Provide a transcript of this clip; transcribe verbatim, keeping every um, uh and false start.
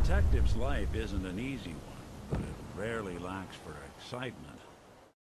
detective's life isn't an easy one, but it rarely lacks for excitement.